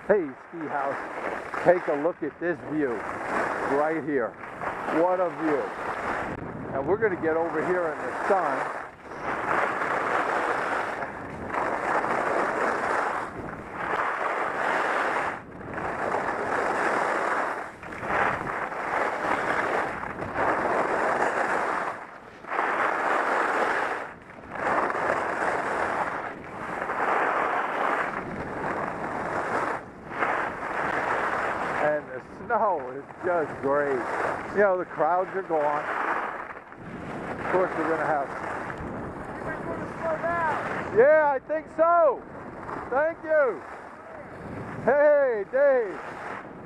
Hey, ski house, take a look at this view right here. What a view. And we're going to get over here in the sun. And the snow is just great. You know, the crowds are gone. Of course, we're going to have... Everybody's going to slow down. Yeah, I think so. Thank you. Hey, Dave.